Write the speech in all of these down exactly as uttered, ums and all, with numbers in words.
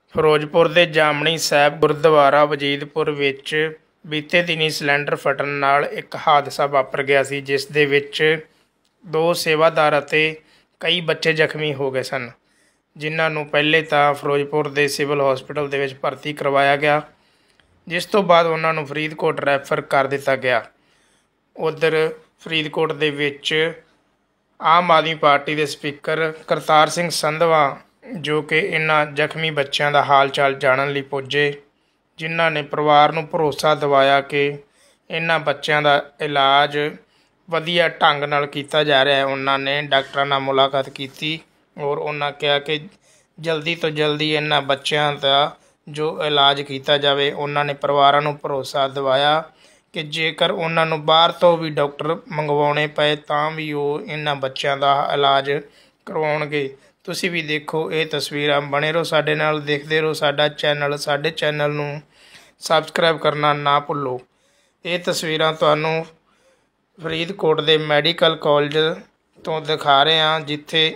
ਫਿਰੋਜ਼ਪੁਰ ਦੇ ਜਾਮਣੀ ਸਾਹਿਬ ਗੁਰਦੁਆਰਾ ਵਜੀਦਪੁਰ ਵਿੱਚ ਬੀਤੇ ਦਿਨੀਂ ਸਿਲੰਡਰ ਫਟਣ ਨਾਲ ਇੱਕ ਹਾਦਸਾ ਵਾਪਰ ਗਿਆ ਸੀ, ਜਿਸ ਦੇ ਵਿੱਚ ਦੋ ਸੇਵਾਦਾਰ ਅਤੇ ਕਈ ਬੱਚੇ ਜ਼ਖਮੀ ਹੋ ਗਏ ਸਨ, ਜਿਨ੍ਹਾਂ ਨੂੰ ਪਹਿਲੇ ਤਾਂ ਫਿਰੋਜ਼ਪੁਰ ਦੇ ਸਿਵਲ ਹਸਪਤਾਲ ਦੇ ਵਿੱਚ ਭਰਤੀ ਕਰਵਾਇਆ ਗਿਆ, ਜਿਸ ਤੋਂ ਬਾਅਦ ਉਹਨਾਂ ਨੂੰ ਫਰੀਦਕੋਟ ਰੈਫਰ ਕਰ ਦਿੱਤਾ ਗਿਆ। ਉੱਧਰ ਫਰੀਦਕੋਟ ਦੇ ਵਿੱਚ ਆਮ ਆਦਮੀ ਪਾਰਟੀ ਦੇ ਸਪੀਕਰ ਕਰਤਾਰ ਸਿੰਘ ਸੰਧਵਾ ਜੋ ਕਿ ਇਹਨਾਂ ਜ਼ਖਮੀ ਬੱਚਿਆਂ ਦਾ ਹਾਲ ਚਾਲ ਜਾਣਨ ਲਈ ਪੁੱਜੇ, ਜਿਨ੍ਹਾਂ ਨੇ ਪਰਿਵਾਰ ਨੂੰ ਭਰੋਸਾ ਦਿਵਾਇਆ ਕਿ ਇਹਨਾਂ ਬੱਚਿਆਂ ਦਾ ਇਲਾਜ ਵਧੀਆ ਢੰਗ ਨਾਲ ਕੀਤਾ ਜਾ ਰਿਹਾ ਹੈ। ਉਹਨਾਂ ਨੇ ਡਾਕਟਰਾਂ ਨਾਲ ਮੁਲਾਕਾਤ ਕੀਤੀ ਔਰ ਉਹਨਾਂ ਕਿਹਾ ਕਿ ਜਲਦੀ ਤੋਂ ਜਲਦੀ ਇਹਨਾਂ ਬੱਚਿਆਂ ਦਾ ਜੋ ਇਲਾਜ ਕੀਤਾ ਜਾਵੇ। ਉਹਨਾਂ ਨੇ ਪਰਿਵਾਰਾਂ ਨੂੰ ਭਰੋਸਾ ਦਿਵਾਇਆ ਕਿ ਜੇਕਰ ਉਹਨਾਂ ਨੂੰ ਬਾਹਰ ਤੋਂ ਵੀ ਡਾਕਟਰ ਮੰਗਵਾਉਣੇ ਪਏ ਤਾਂ ਵੀ ਉਹ ਇਹਨਾਂ ਬੱਚਿਆਂ ਦਾ ਇਲਾਜ ਕਰਵਾਉਣਗੇ। ਤੁਸੀਂ ਵੀ ਦੇਖੋ ਇਹ ਤਸਵੀਰਾਂ, ਬਣੇ ਰਹੋ ਸਾਡੇ ਨਾਲ, ਦੇਖਦੇ ਰਹੋ ਸਾਡਾ ਚੈਨਲ। ਸਾਡੇ ਚੈਨਲ ਨੂੰ ਸਬਸਕ੍ਰਾਈਬ ਕਰਨਾ ਨਾ ਭੁੱਲੋ। ਇਹ ਤਸਵੀਰਾਂ ਤੁਹਾਨੂੰ ਫਰੀਦਕੋਟ ਦੇ ਮੈਡੀਕਲ ਕਾਲਜ ਤੋਂ ਦਿਖਾ ਰਹੇ ਹਾਂ, ਜਿੱਥੇ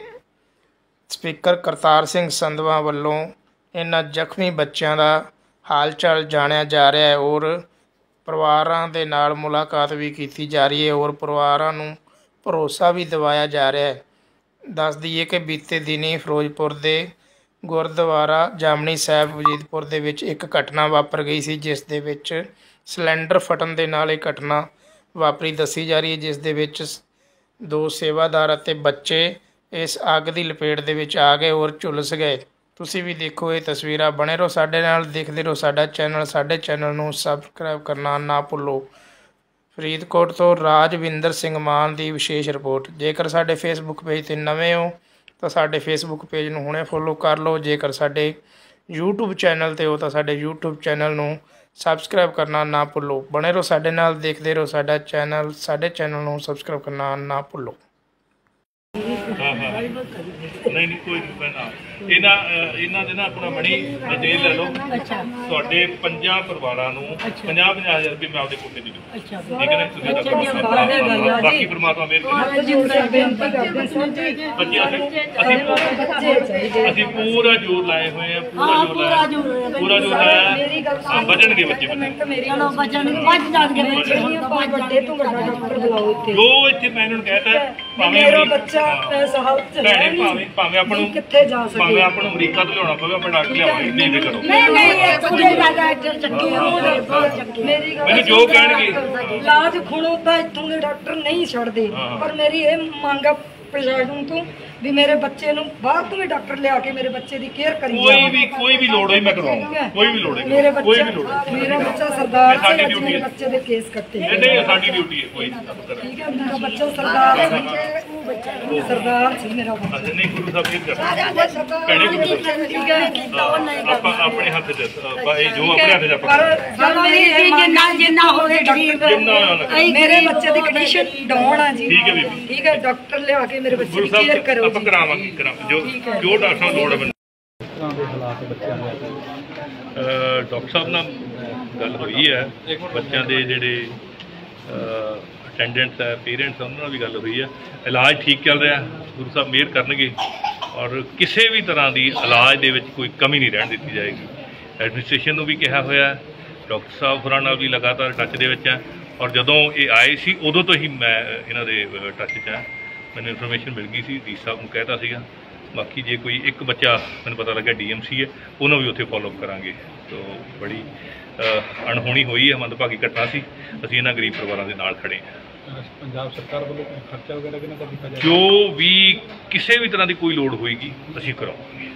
ਸਪੀਕਰ ਕਰਤਾਰ ਸਿੰਘ ਸੰਧਵਾ ਵੱਲੋਂ ਇਹਨਾਂ ਜ਼ਖਮੀ ਬੱਚਿਆਂ ਦਾ ਹਾਲ ਚਾਲ ਜਾਣਿਆ ਜਾ ਰਿਹਾ ਹੈ ਔਰ ਪਰਿਵਾਰਾਂ ਦੇ ਨਾਲ ਮੁਲਾਕਾਤ ਵੀ ਕੀਤੀ ਜਾ ਰਹੀ ਹੈ ਔਰ ਪਰਿਵਾਰਾਂ ਨੂੰ ਭਰੋਸਾ ਵੀ ਦਿਵਾਇਆ ਜਾ ਰਿਹਾ ਹੈ। ਦੱਸ ਦਈਏ ਕਿ ਬੀਤੇ ਦਿਨੀਂ ਫਿਰੋਜ਼ਪੁਰ ਦੇ ਗੁਰਦੁਆਰਾ ਜਾਮਣੀ ਸਾਹਿਬ ਵਜੀਦਪੁਰ ਦੇ ਵਿੱਚ ਇੱਕ ਘਟਨਾ ਵਾਪਰ ਗਈ ਸੀ, ਜਿਸ ਦੇ ਵਿੱਚ ਸਿਲੰਡਰ ਫਟਣ ਦੇ ਨਾਲ ਇਹ ਘਟਨਾ ਵਾਪਰੀ ਦੱਸੀ ਜਾ ਰਹੀ ਹੈ, ਜਿਸ ਦੇ ਵਿੱਚ ਦੋ ਸੇਵਾਦਾਰ ਅਤੇ ਬੱਚੇ ਇਸ ਅੱਗ ਦੀ ਲਪੇਟ ਦੇ ਵਿੱਚ ਆ ਗਏ ਔਰ ਝੁਲਸ ਗਏ। ਤੁਸੀਂ ਵੀ ਦੇਖੋ ਇਹ ਤਸਵੀਰਾਂ, ਬਣੇ ਰਹੋ ਸਾਡੇ ਨਾਲ, ਦੇਖਦੇ ਰਹੋ ਸਾਡਾ ਚੈਨਲ। ਸਾਡੇ ਚੈਨਲ ਨੂੰ ਸਬਸਕ੍ਰਾਈਬ ਕਰਨਾ ਨਾ ਭੁੱਲੋ। ਫਰੀਦਕੋਟ ਤੋਂ ਰਾਜਵਿੰਦਰ ਸਿੰਘ ਮਾਨ ਦੀ ਵਿਸ਼ੇਸ਼ ਰਿਪੋਰਟ। ਜੇਕਰ ਸਾਡੇ ਫੇਸਬੁੱਕ ਪੇਜ 'ਤੇ ਨਵੇਂ ਹੋ ਤਾਂ ਸਾਡੇ ਫੇਸਬੁੱਕ ਪੇਜ ਨੂੰ ਹੁਣੇ ਫੋਲੋ ਕਰ ਲਓ। ਜੇਕਰ ਸਾਡੇ ਯੂਟਿਊਬ ਚੈਨਲ 'ਤੇ ਹੋ ਤਾਂ ਸਾਡੇ ਯੂਟਿਊਬ ਚੈਨਲ ਨੂੰ ਸਬਸਕ੍ਰਾਈਬ ਕਰਨਾ ਨਾ ਭੁੱਲੋ। ਬਣੇ ਰਹੋ ਸਾਡੇ ਨਾਲ, ਦੇਖਦੇ ਰਹੋ ਸਾਡਾ ਚੈਨਲ। ਸਾਡੇ ਚੈਨਲ ਨੂੰ ਸਬਸਕ੍ਰਾਈਬ ਕਰਨਾ ਨਾ ਭੁੱਲੋ। हाँ हाँ नहीं नहीं कोई नहीं इन्हां इन्हां दे ना अपना मनी डिटेल ले लो। तुहाडे पंजां परिवारां नूं पंजाह पंजाह हज़ार रुपये मैं आपदे कोटे दी दूँ, ठीक है ना? बाकी परमात्मा मेहर करे। असीं पूरा जोर लाए हुए हैं, पूरा जोर लाया पूरा जोर लाया बचणगे बच्चे जो इत्थे मैं इन्हां नूं कहता भावें भैणे भावें भावें आपां नूं भावें आपां नूं अमरीका तो लियाउणा पवे आपां डॉक्टर लियावांगे, बेफिक्र हो। मैनूं जो कहणगे इलाज खुणो तां इत्थों दे डॉक्टर नहीं छड्डदे, पर मेरी ये मंग आ प्रशासन तो भी मेरे बच्चे नूं बाहर तो भी डॉक्टर लिया के मेरे बच्चे दी केयर करी। कोई भी कोई भी लोड़ होई मैं करवाऊंगा, कोई भी लोड़ है, मेरे कोई भी बच्चा लोड़ मेरा बच्चा सरदार से आज मेरे बच्चे दे केस कट्टे नहीं नहीं साडी ड्यूटी है कोई ठीक है। मेरा बच्चा सरदार है, सरदार सी मेरा बच्चा नहीं गुरु साहब केयर कर कहने गुरु साहब ठीक है। ਆਪਾਂ ਆਪਣੇ ਹੱਥ 'ਚ ਬਾਈ ਜੋ ਆਪਣੇ ਹੱਥ 'ਚ ਆਪਾਂ पर मेरी जिन्ना जिन्ना हो गए गरीब मेरे बच्चे दी कंडीशन डाउन है जी, ठीक है बीबी, ठीक है। डॉक्टर ले आके मेरे बच्चे गुरु की केयर साहब करो ਆਪਾਂ ਕਰਾਵਾਂਗੇ ਕਰਾ ਜੋ ਜੋ ਡਾਕਟਰ ਸਾਹਿਬ ਲੋੜ ਹੈ। ਡਾਕਟਰ ਸਾਹਿਬ ਨਾਲ ਗੱਲ ਹੋਈ ਹੈ, ਬੱਚਿਆਂ ਦੇ ਜਿਹੜੇ ਅਟੈਂਡੈਂਟਸ ਹੈ, ਪੇਰੈਂਟਸ, ਉਹਨਾਂ ਨਾਲ ਵੀ ਗੱਲ ਹੋਈ ਹੈ। ਇਲਾਜ ਠੀਕ ਚੱਲ ਰਿਹਾ, ਗੁਰੂ ਸਾਹਿਬ ਮਿਹਰ ਕਰਨਗੇ ਔਰ ਕਿਸੇ ਵੀ ਤਰ੍ਹਾਂ ਦੀ ਇਲਾਜ ਦੇ ਵਿੱਚ ਕੋਈ ਕਮੀ ਨਹੀਂ ਰਹਿਣ ਦਿੱਤੀ ਜਾਏਗੀ। ਐਡਮਿਨਿਸਟ੍ਰੇਸ਼ਨ ਨੂੰ ਵੀ ਕਿਹਾ ਹੋਇਆ, ਡਾਕਟਰ ਸਾਹਿਬ ਹੋਰਾਂ ਨਾਲ ਵੀ ਲਗਾਤਾਰ ਟੱਚ ਦੇ ਵਿੱਚ ਹੈ ਔਰ ਜਦੋਂ ਇਹ ਆਏ ਸੀ ਉਦੋਂ ਤੋਂ ਹੀ ਮੈਂ ਇਹਨਾਂ ਦੇ ਟੱਚ 'ਚ ਹਾਂ। ਮੈਨੂੰ ਇਨਫੋਰਮੇਸ਼ਨ ਮਿਲ ਗਈ ਸੀ, ਡੀ ਸਾਹਿਬ ਨੂੰ ਕਹਿਤਾ ਸੀਗਾ। ਬਾਕੀ ਜੇ ਕੋਈ ਇੱਕ ਬੱਚਾ ਮੈਨੂੰ ਪਤਾ ਲੱਗਾ ਡੀ ਐਮ ਸੀ ਹੈ, ਉਹਨੂੰ ਵੀ ਉੱਥੇ ਫੋਲੋਅਪ ਕਰਾਂਗੇ। ਤੋ ਬੜੀ ਅਣਹੋਣੀ ਹੋਈ ਹੈ, ਮੰਦਭਾਗੀ ਘਟਨਾ ਸੀ। ਅਸੀਂ ਇਹਨਾਂ ਗਰੀਬ ਪਰਿਵਾਰਾਂ ਦੇ ਨਾਲ ਖੜੇ ਹਾਂ। ਪੰਜਾਬ ਸਰਕਾਰ ਵੱਲੋਂ ਖਰਚਾ ਵਗੈਰਾ ਕਿੰਨਾ ਕੀਤਾ ਜਾਏਗਾ? ਜੋ ਵੀ ਕਿਸੇ ਵੀ ਤਰ੍ਹਾਂ ਦੀ ਕੋਈ ਲੋੜ ਹੋਏਗੀ ਅਸੀਂ ਕਰਾਂਗੇ।